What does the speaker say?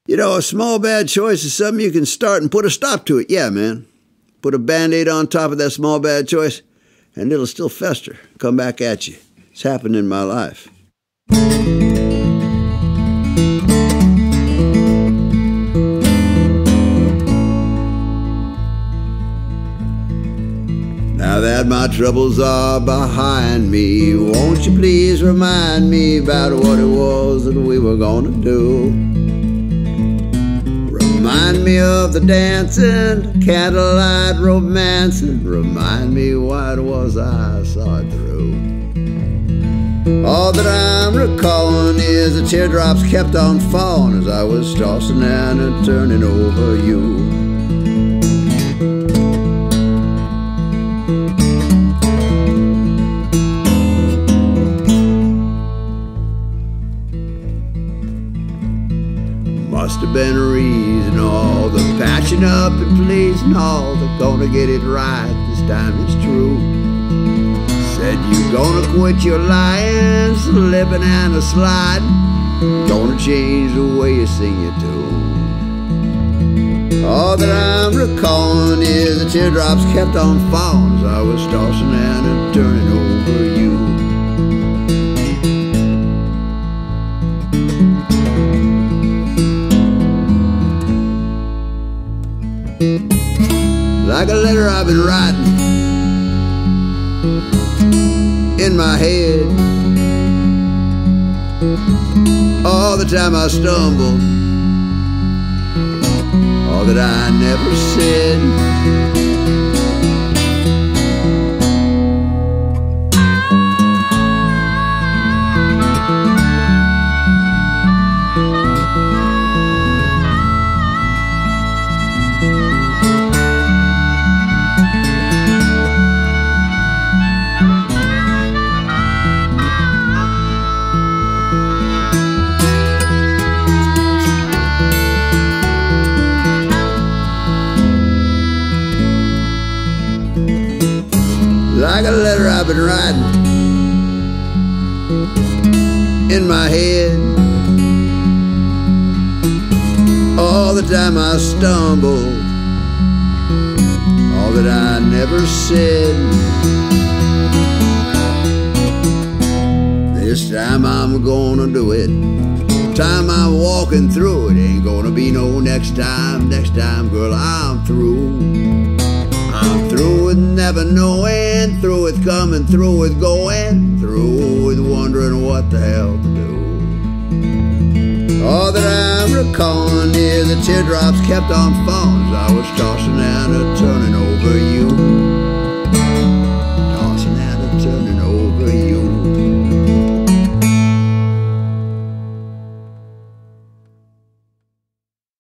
You know, a small bad choice is something you can start and put a stop to it. Yeah, man. Put a Band-Aid on top of that small bad choice, and it'll still fester, come back at you. It's happened in my life. Now that my troubles are behind me, won't you please remind me about what it was that we were gonna do? Remind me of the dancing, candlelight romancing. Remind me why it was I saw it through. All that I'm recalling is the teardrops kept on falling as I was tossing and turning over you. Must have been a reason, all the patching up and pleasing, all the gonna get it right, this time it's true. Said you gonna quit your lying, slipping and a sliding, gonna change the way you sing your tune. All that I'm recalling is the teardrops kept on falling as I was tossing and turning over you. Like a letter I've been writing in my head. All the time I stumbled, all that I never said. Like a letter I've been writing in my head. All the time I stumbled, all that I never said. This time I'm gonna do it. Time I'm walking through it. Ain't gonna be no next time. Next time, girl, I'm through. I'm through with never knowing, through with coming, through with going, through with wondering what the hell to do. All that I'm recalling is the teardrops kept on falling as I was tossing